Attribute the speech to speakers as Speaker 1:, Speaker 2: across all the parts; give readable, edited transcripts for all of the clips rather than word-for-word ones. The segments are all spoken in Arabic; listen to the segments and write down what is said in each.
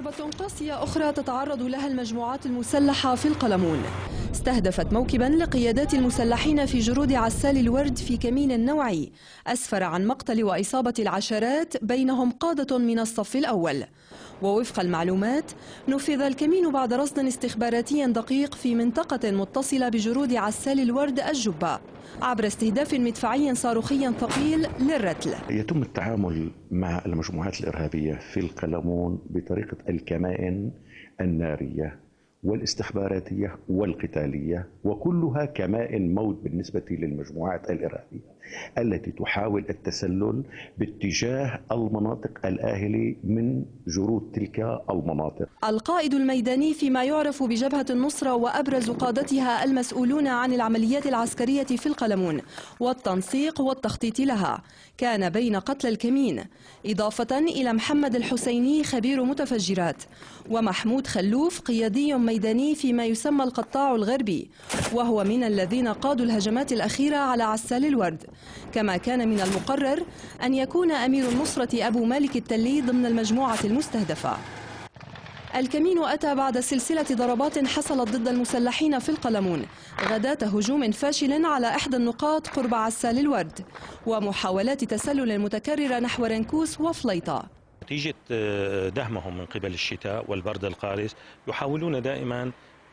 Speaker 1: حربة قاسية أخرى تتعرض لها المجموعات المسلحة في القلمون. استهدفت موكبا لقيادات المسلحين في جرود عسال الورد في كمين نوعي أسفر عن مقتل وإصابة العشرات بينهم قادة من الصف الأول. ووفق المعلومات نفذ الكمين بعد رصد استخباراتي دقيق في منطقة متصلة بجرود عسال الورد الجبة عبر استهداف مدفعي صاروخي ثقيل للرتل.
Speaker 2: يتم التعامل مع المجموعات الإرهابية في القلمون بطريقة الكمائن النارية والاستخباراتية والقتالية، وكلها كمائن موت بالنسبة للمجموعات الإرهابية التي تحاول التسلل باتجاه المناطق الآهلة من جرود تلك المناطق.
Speaker 1: القائد الميداني فيما يعرف بجبهة النصرة وأبرز قادتها المسؤولون عن العمليات العسكرية في القلمون والتنسيق والتخطيط لها كان بين قتل الكمين، إضافة إلى محمد الحسيني خبير متفجرات ومحمود خلوف قيادي ميداني فيما يسمى القطاع الغربي، وهو من الذين قادوا الهجمات الأخيرة على عسال الورد. كما كان من المقرر أن يكون أمير النصرة أبو مالك التلي ضمن المجموعة المستهدفة. الكمين أتى بعد سلسلة ضربات حصلت ضد المسلحين في القلمون غداة هجوم فاشل على إحدى النقاط قرب عسال الورد ومحاولات تسلل متكررة نحو رنكوس وفليطة.
Speaker 3: نتيجة دهمهم من قبل الشتاء والبرد القارس يحاولون دائما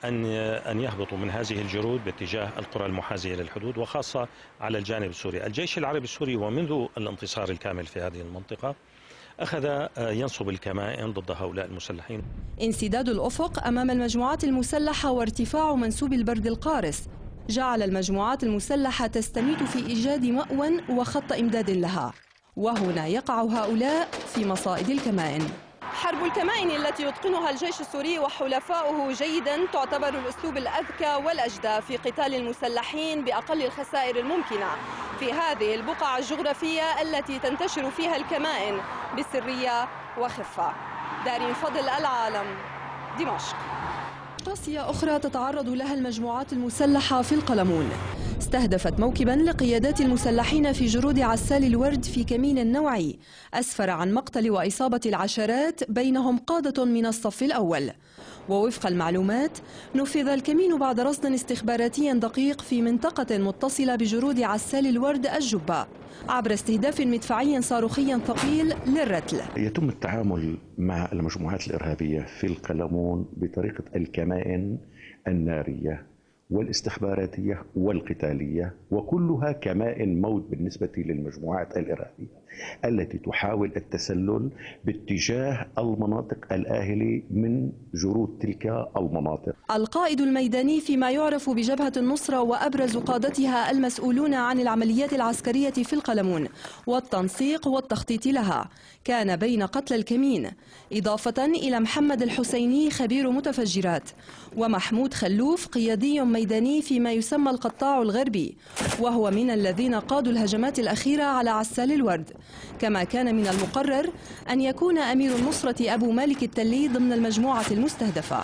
Speaker 3: أن يهبطوا من هذه الجرود باتجاه القرى المحاذية للحدود، وخاصة على الجانب السوري. الجيش العربي السوري ومنذ الانتصار الكامل في هذه المنطقة أخذ ينصب الكمائن ضد هؤلاء المسلحين.
Speaker 1: انسداد الأفق أمام المجموعات المسلحة وارتفاع منسوب البرد القارس جعل المجموعات المسلحة تستميت في إيجاد مأوى وخط إمداد لها، وهنا يقع هؤلاء في مصائد الكمائن. حرب الكمائن التي يتقنها الجيش السوري وحلفاؤه جيدا تعتبر الأسلوب الأذكى والأجدى في قتال المسلحين بأقل الخسائر الممكنة في هذه البقعة الجغرافية التي تنتشر فيها الكمائن بسرية وخفة. دارين فضل، العالم، دمشق. قاسية أخرى تتعرض لها المجموعات المسلحة في القلمون. استهدفت موكبا لقيادات المسلحين في جرود عسال الورد في كمين نوعي أسفر عن مقتل وإصابة العشرات بينهم قادة من الصف الأول. ووفق المعلومات نفذ الكمين بعد رصد استخباراتي دقيق في منطقة متصلة بجرود عسال الورد الجبة عبر استهداف مدفعي صاروخي ثقيل للرتل.
Speaker 2: يتم التعامل مع المجموعات الإرهابية في القلمون بطريقة الكمائن النارية والاستخباراتية والقتالية، وكلها كمائن موت بالنسبة للمجموعات الإرهابية التي تحاول التسلل باتجاه المناطق الآهلة من جرود تلك المناطق.
Speaker 1: القائد الميداني فيما يعرف بجبهة النصرة وأبرز قادتها المسؤولون عن العمليات العسكرية في القلمون والتنسيق والتخطيط لها كان بين قتل الكمين، إضافة إلى محمد الحسيني خبير متفجرات ومحمود خلوف قيادي ميداني فيما يسمى القطاع الغربي، وهو من الذين قادوا الهجمات الأخيرة على عسال الورد. كما كان من المقرر أن يكون أمير النصرة أبو مالك التلي ضمن المجموعة المستهدفة.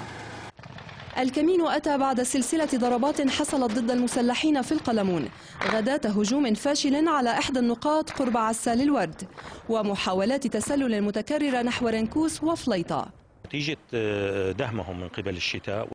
Speaker 1: الكمين أتى بعد سلسلة ضربات حصلت ضد المسلحين في القلمون غداة هجوم فاشل على إحدى النقاط قرب عسال الورد ومحاولات تسلل متكررة نحو رنكوس وفليطة.
Speaker 3: نتيجة دهمهم من قبل الشتاء